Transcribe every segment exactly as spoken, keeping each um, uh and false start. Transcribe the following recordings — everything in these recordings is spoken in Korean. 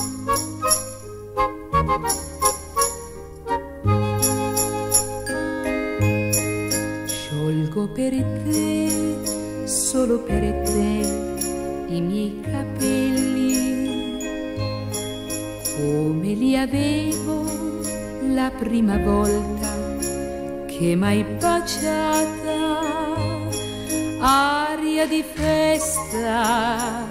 Sciolgo per te, solo per te, i miei capelli, come li avevo la prima volta che m'hai baciata. Aria di festa,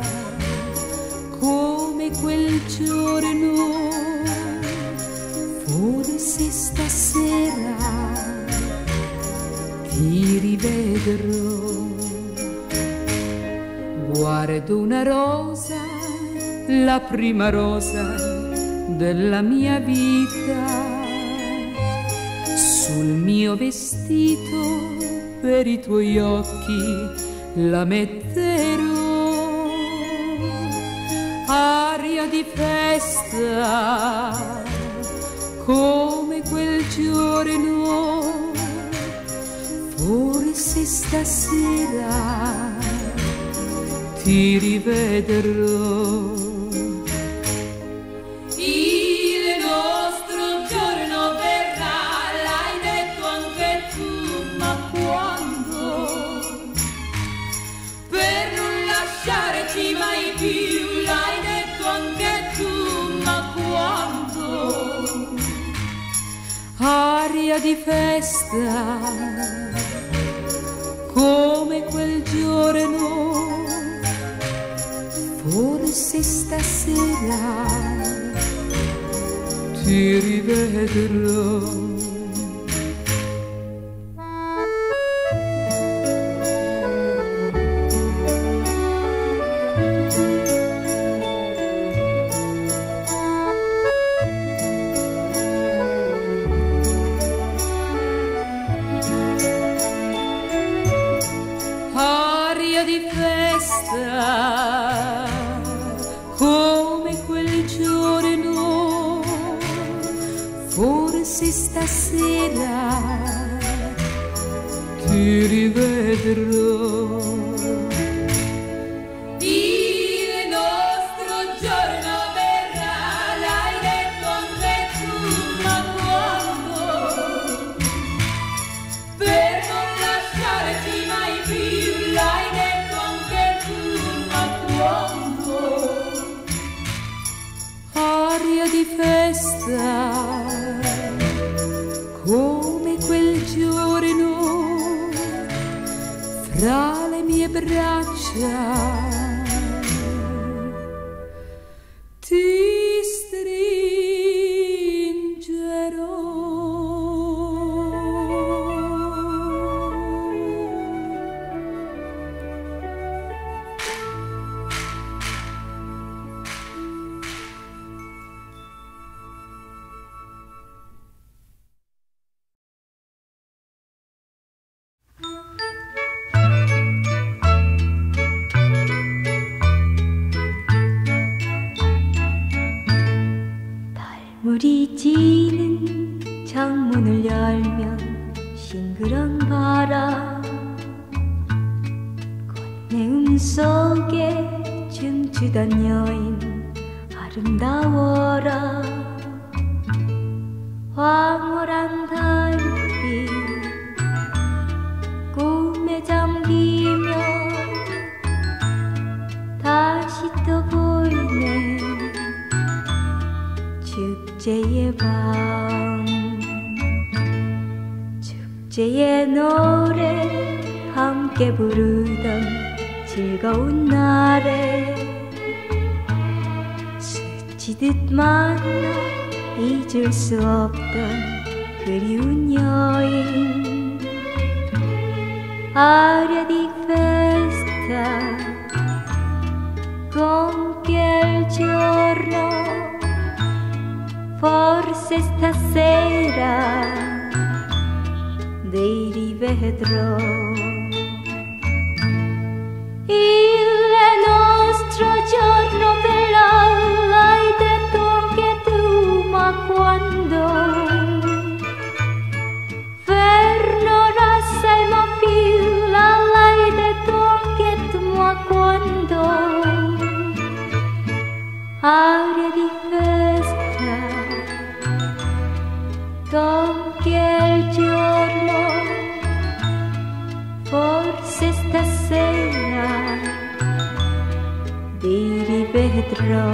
come quel giorno, forse stasera ti rivedrò. Guardo una rosa, la prima rosa della mia vita, sul mio vestito per i tuoi occhi la metterò. Aria di festa, come quel giorno, forse stasera ti rivedrò. Mai più l'hai detto anche tu, ma quando? Aria di festa, come quel giorno, forse stasera ti rivedrò. Di festa, come quel giorno, forse stasera ti rivedrò. Aria di festa, come quel giorno, fra le mie braccia ti stringerò. 물이 지는 창문을 열면 싱그런 바람, 꽃내음 속에 춤추던 여인 아름다워라. 황홀한 달빛 꿈에 잠기며 다시 또 보이네 축제의 밤. 축제의 노래 함께 부르던 즐거운 날에 스치듯 만나 잊을 수 없던 그리운 여인. Aria di festa compie il giorno, forse stasera ti rivedrò. Il nostro giorno verrà, l'hai detto anche tu, ma quando? Per non sai ma più, l'hai detto anche tu, ma quando? Aria di vedrò.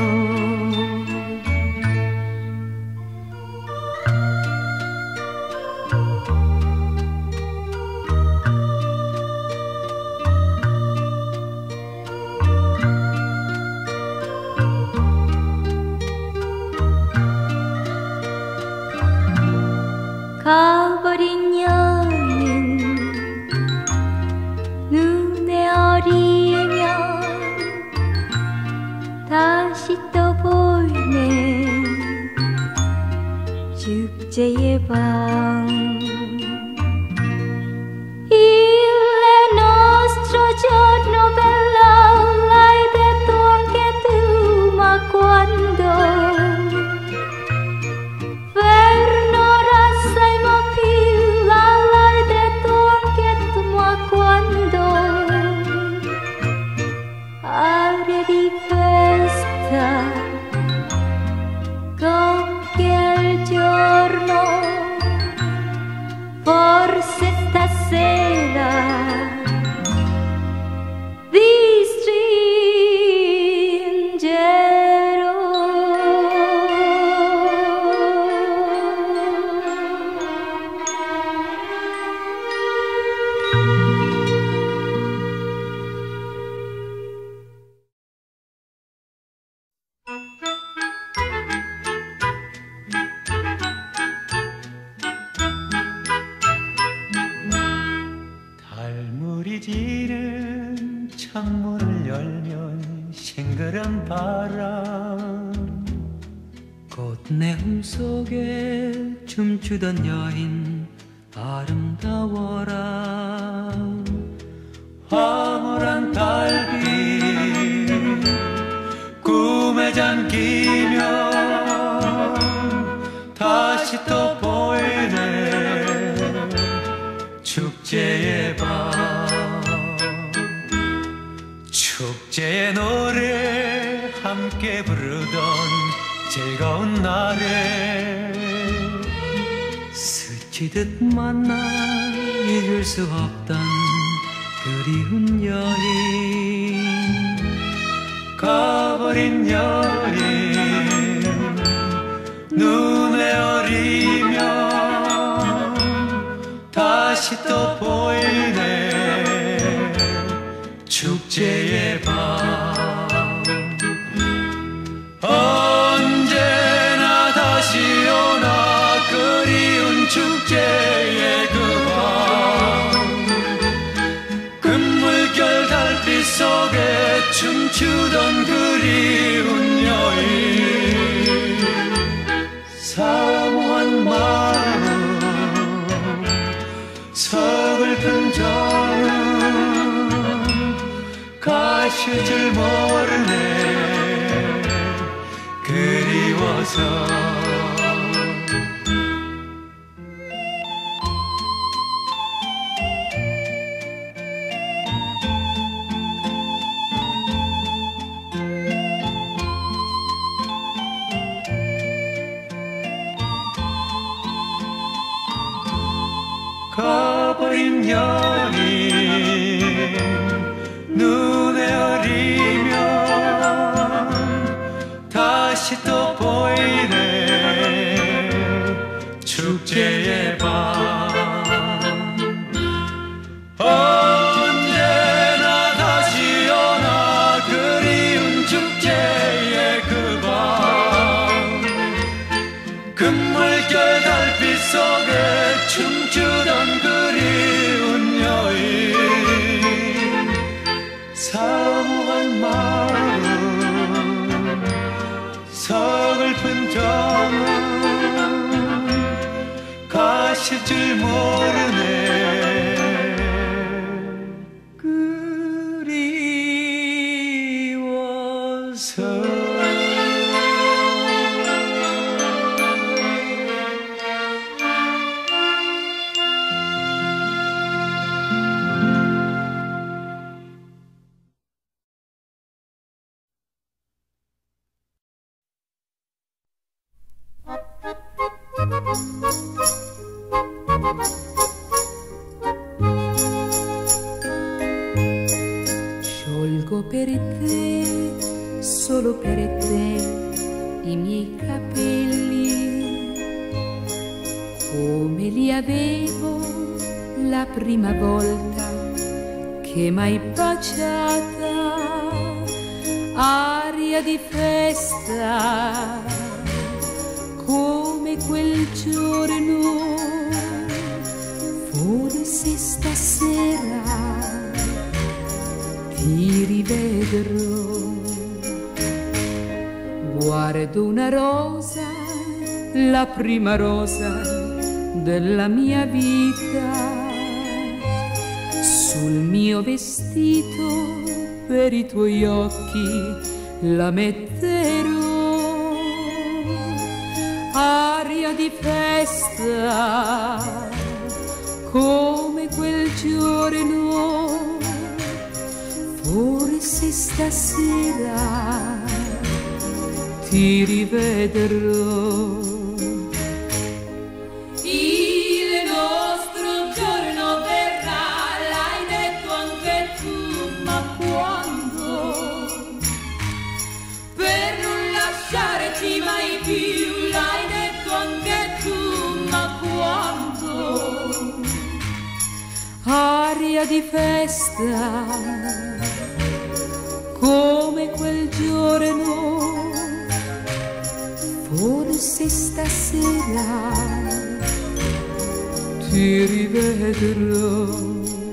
가버린 여인 눈에 어리면 다시 또 보이네 축제의 밤. Il nostro giorno bello l'hai detto anche tu, ma quando per un'ora sei ma più l'hai detto anche tu, ma quando aria di festa compie il giorno, forse stasera vi stringerò. 달물이 지는 창문을 열면 싱그런 바람, 꽃내음 속에 춤추던 여인 아름다워라. 황홀한 달빛 꿈에 잠기면 다시 또 보이네 축제의 밤. 축제의 노래 함께 부르던 즐거운 날에 스치듯 만나 잊을 수 없던 그리운 여인, 가버린 여인 눈에 어리면 다시 또 보이네 축제의 밤. 언제나 다시 오나 그리운 축제의 그 밤. 금물결 달빛 속에 춤추던 그리운 여인, 사모한 마음 서글픈 정은 가실 줄 모르네 그리워서. 가버린 여인 눈에 어리면 다시 또 보이네 축제의 밤. 언제나 다시 오나 그리운 축제의 그 밤. 금물결 달빛 속에 춤추던 그리운 여인, 사모한 마음 서글픈 정은 가실 줄 모르네 그리워서. Sciolgo per te solo per te i miei capelli, come li avevo la prima volta che m'hai baciata, aria di festa, come quel giorno, forse stasera ti rivedrò. Guardo una rosa, la prima rosa della mia vita, sul mio vestito per i tuoi occhi la metterò, aria di festa, come quel giorno, forse stasera ti rivedrò. Il nostro giorno verrà, l'hai detto anche tu, ma quando? Per non lasciarci mai più, l'hai detto anche tu, ma quando? Aria di festa, come quel giorno, forse stasera ti rivedrò.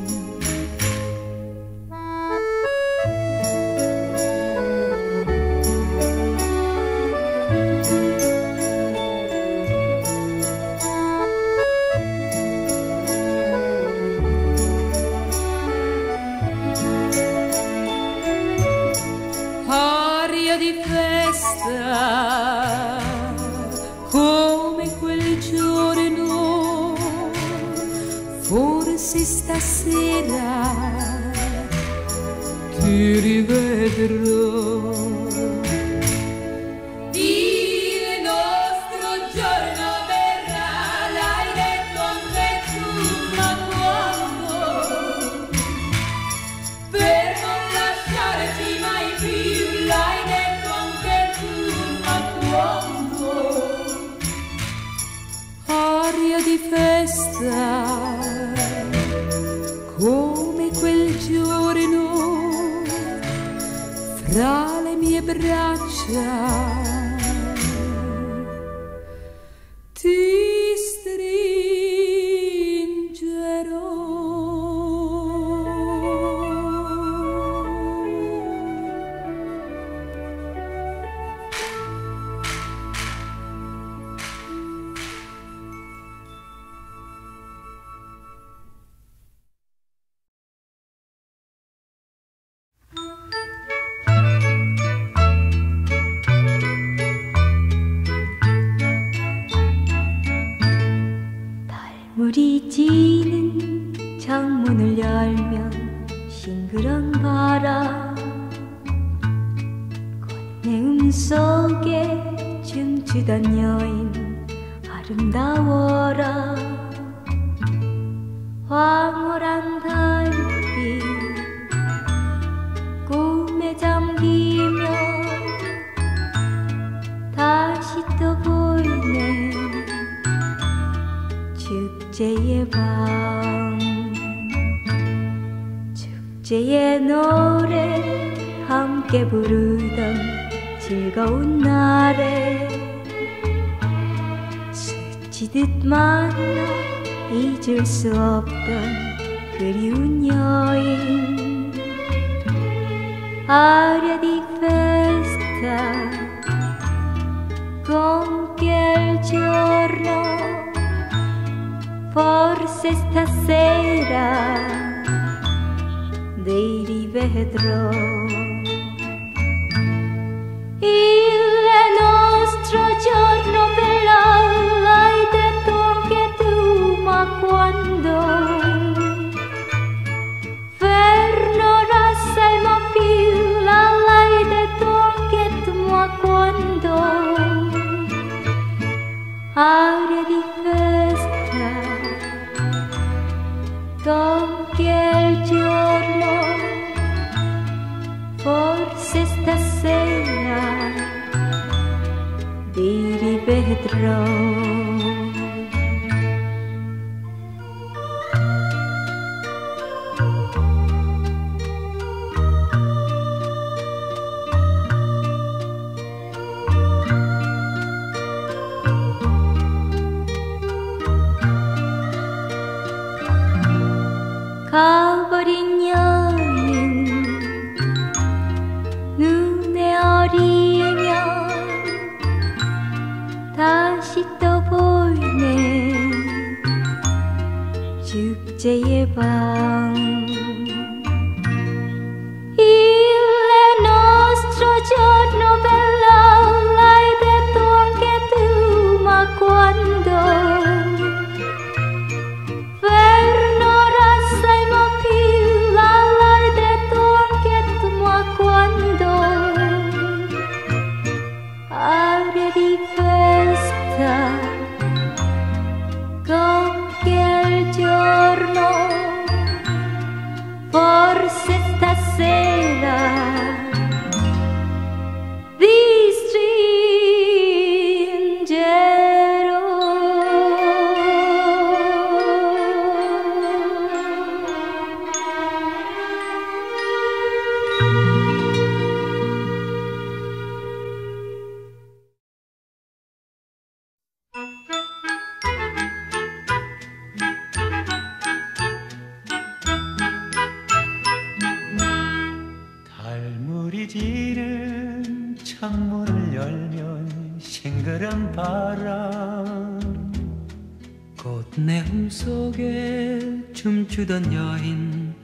Aria di festa, come quel giorno, forse stasera ti rivedrò. Il nostro giorno verrà, l'hai detto anche tu, ma quando? Per non lasciarci mai più, l'hai detto anche tu, ma quando? Aria di festa, come quel giorno, fra le mie braccia ti stringerò. 달물이 지는 창문을 열면 싱그런 바람, 꽃내음 속에 춤추던 여인 아름다워라. 황홀한 달빛 꿈에 잠기며 다시 또 보이네 축제의 밤. 축제의 노래 함께 부르던 즐거운 날에 스치듯 만나 잊을 수 없던 그리운 여인. Aria di festa compie il giorno, forse stasera ti rivedrò. Il nostro giorno verrà, l'hai detto anche tu, ma quando? Per non sai mai più, l'hai detto anche tu, ma quando? Aria di festa compie il giorno, forse stasera Pedro. 가버린 여인 눈에 어리면 다시 또 보이네 축제의 밤 Il nostro giorno bello l'hai detto anche tu ma quando aria di festa compie il giorno forse stasera vi stringerò 달물이 지는 창문을 열면 싱그런 바람 꽃내음 속에 춤추던 여인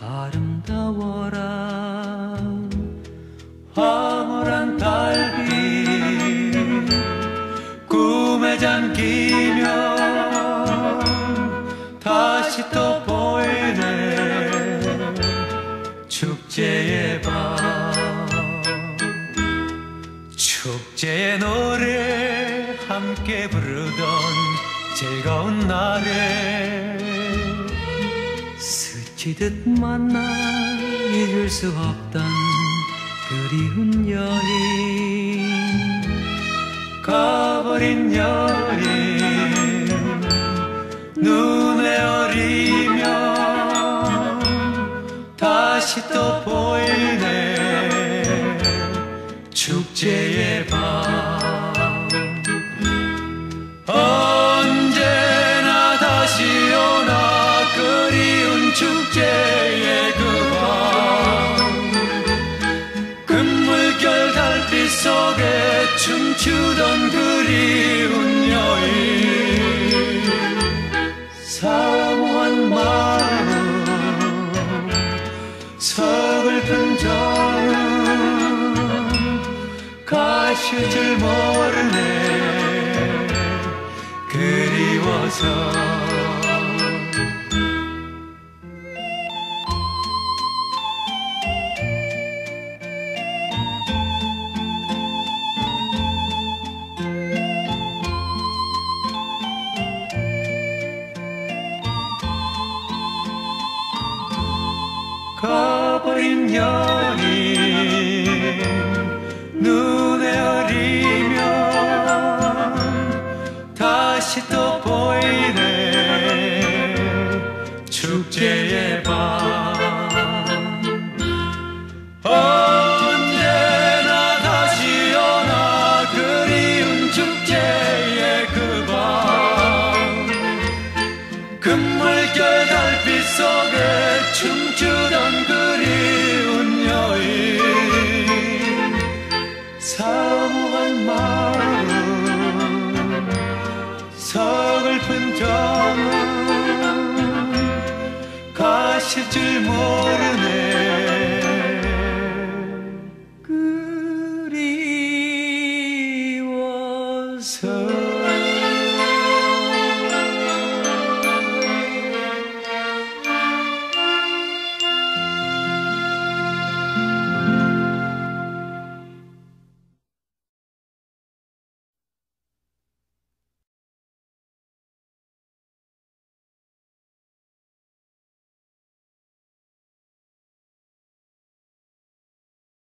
아름다워라 황홀한 달빛 꿈에 잠기면 다시 또 보이네 축제의 밤 축제의 노래 함께 부르던 즐거운 날에 스치듯 만나 잊을 수 없던 그리운 여인 가버린 여인 눈에 어리면 다시 또 보이네 축제의 밤 언제나 다시 오나 그리운 축제의 그 밤 금물결 달빛 속에 춤추던 그리운 여인 사모한 마음 서글픈 정은 가실 줄 모르네 그리워서 가버린 여인 눈에 어리면 다시 또 보이네 축제의 밤 언제나 다시 오나 그리운 축제의 그 밤 금물결 달빛 속에 춤추던 그리운 여인 사모한 마음 서글픈 정은 가실 줄 모르네 그리워서